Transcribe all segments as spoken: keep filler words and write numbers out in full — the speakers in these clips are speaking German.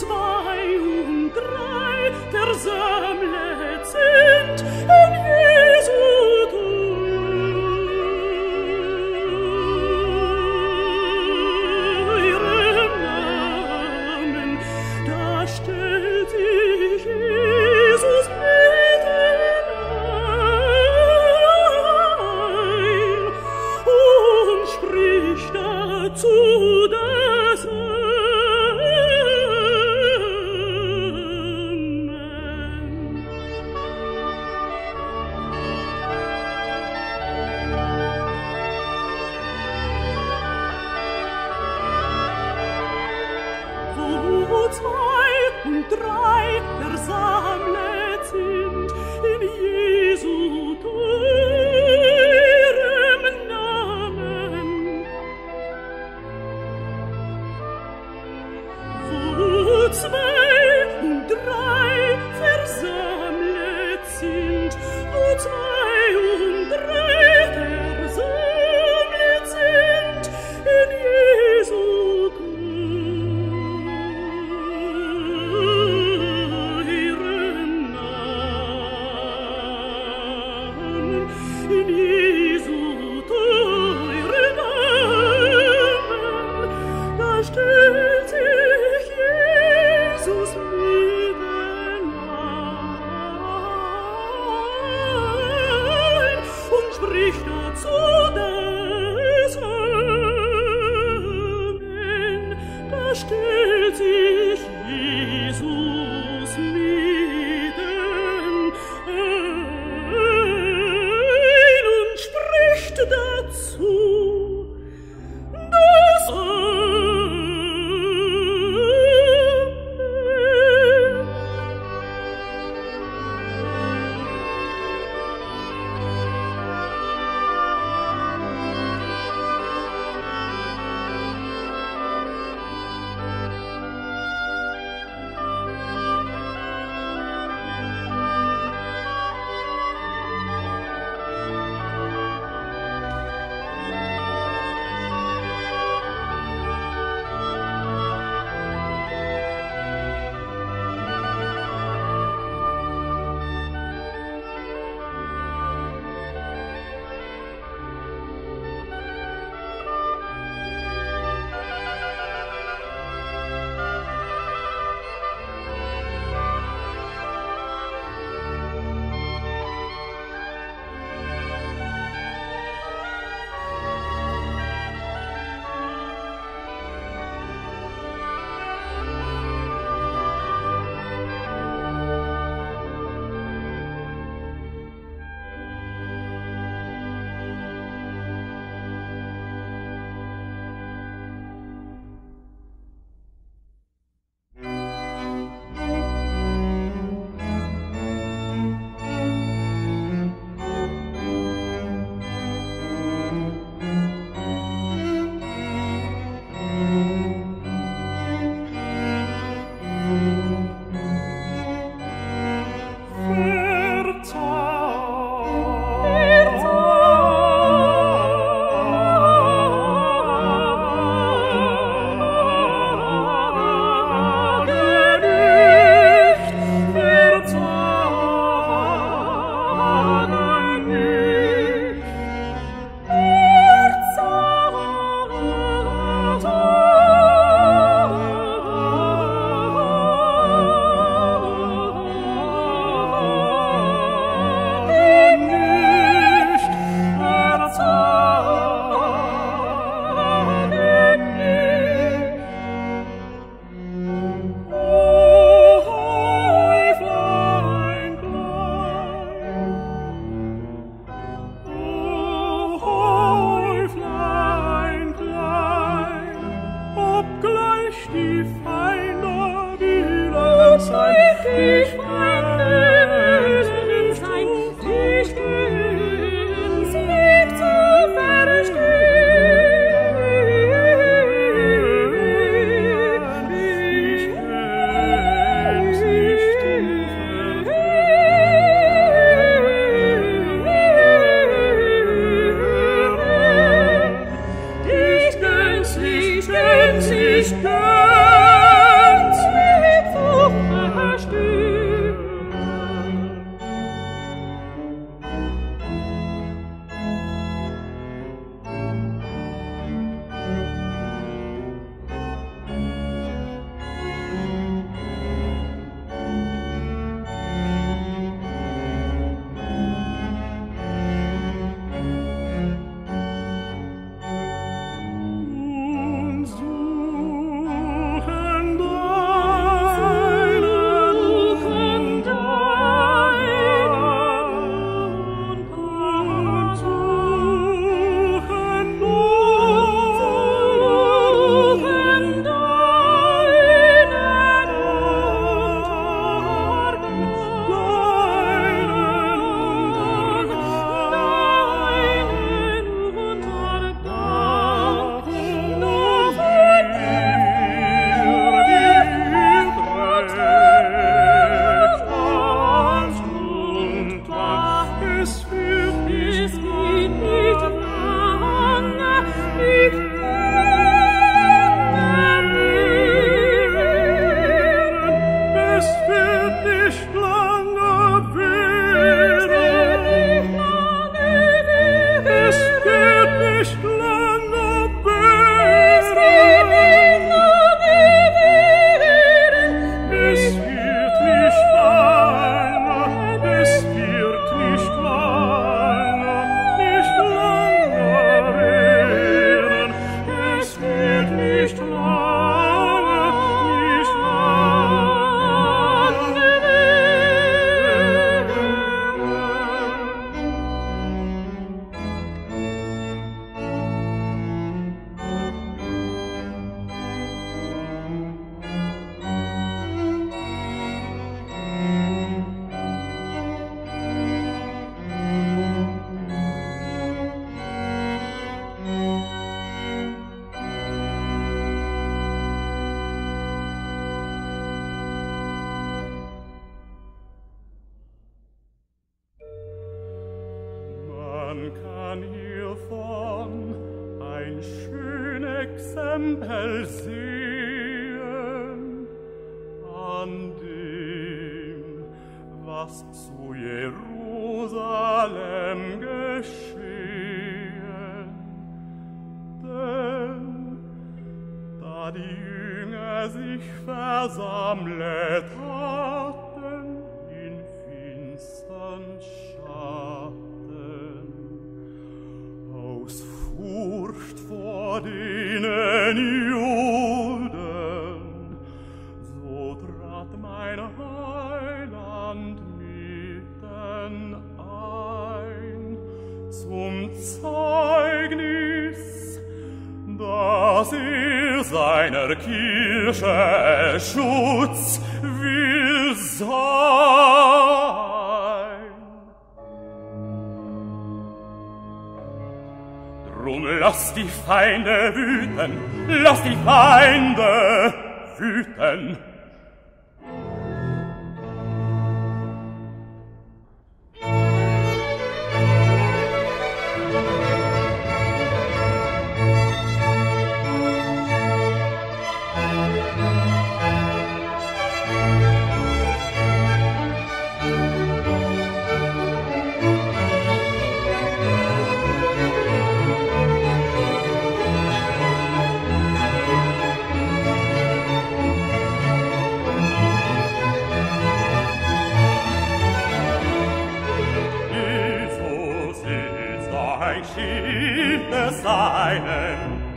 zwei und drei versammelt sind in Jesu teurem Namen, da stellt sich Jesus mitten ein und spricht dazu das zwei und drei versammelt sind in Jesu teurem Namen. Wo zwei und drei versammelt sind, wo zwei und drei versammelt sind in Jesu in Jesu teurem Namen, da stellt sich Jesus mitten ein und spricht dazu das Amen. Da stellt sich Jesus mitten ein und spricht dazu das Amen. Ganz, ich ganz, ich ganz mit Es wird nicht lange währen. Es wird nicht lange währen. Es wird nicht lange, es wird nicht lange, nicht lange währen. Es wird nicht lange, nicht lange währen. Man kann hiervon ein schön Exempel sehen an dem, was zu Jerusalem geschehen. Denn da die Jünger sich versammelt hatten in finstern Schatten, aus Furcht vor denen Juden, so trat mein Heiland mitten ein, zum Zeugnis, dass er seiner Kirche Schutz will sein. Drum lass die Feinde wüten, lass die Feinde wüten. Schild des Seinen.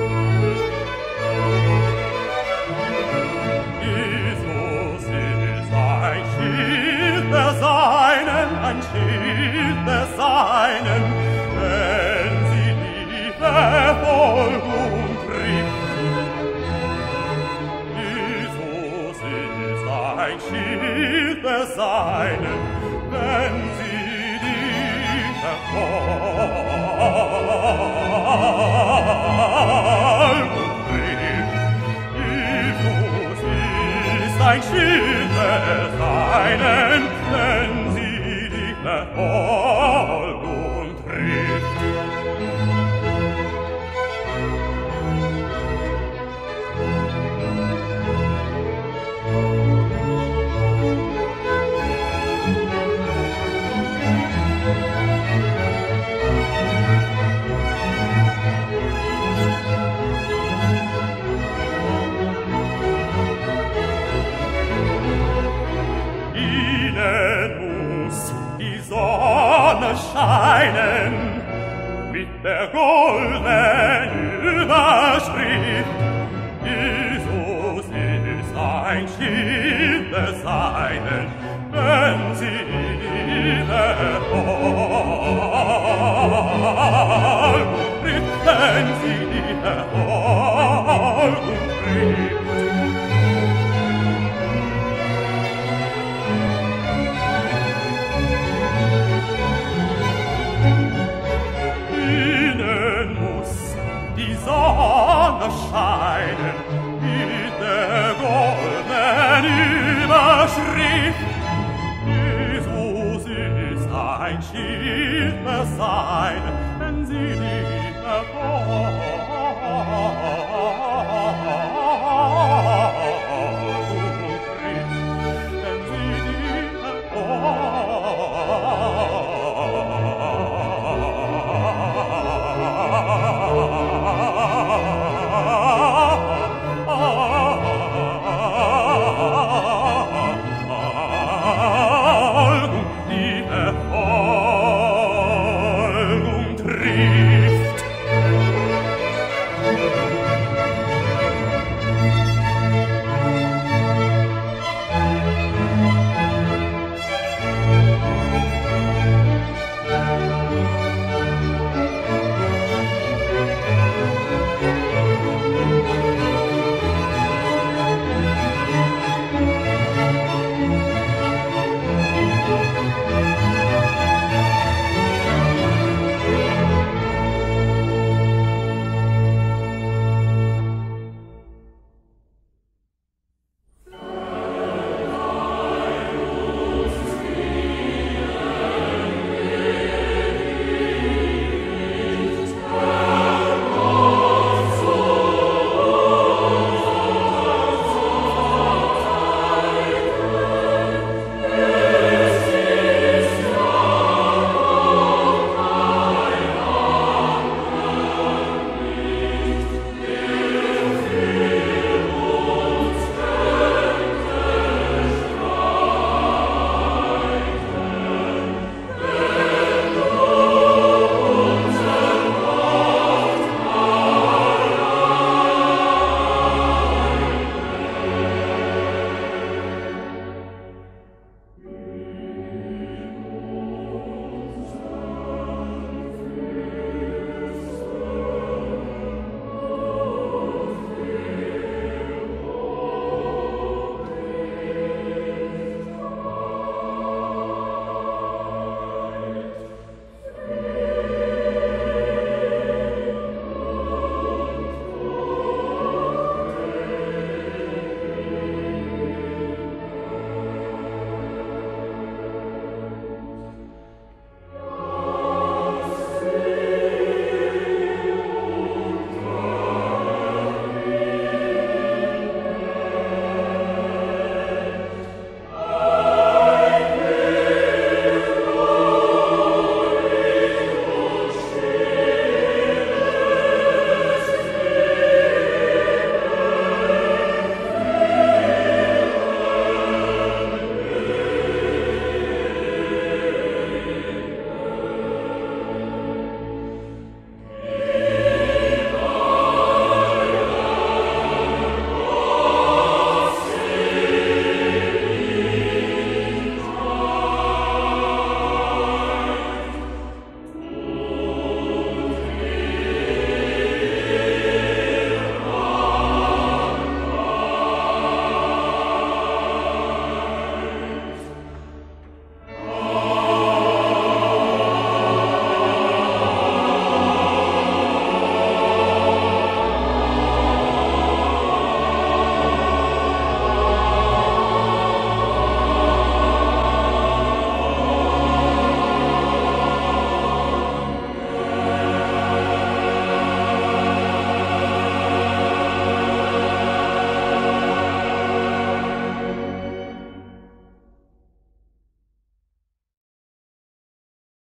Jesus ist ein Schild des Seinen, ein Schild des Seinen, wenn sie die Verfolgung trifft. Jesus ist ein Schild des Seinen, wenn sie die Verfolgung trifft. Jesus ist ein Schild des Seinen, wenn sie die Verfolgung trifft. Scheinen mit der goldenen Überschrift. Jesus ist ein Schild des Seinen, wenn sie die Verfolgung trifft, wenn sie die Verfolgung trifft. Sonne scheinen mit der goldenen Überschrift. Jesus ist ein Schild des Seinen, wenn sie die Verfolgung trifft.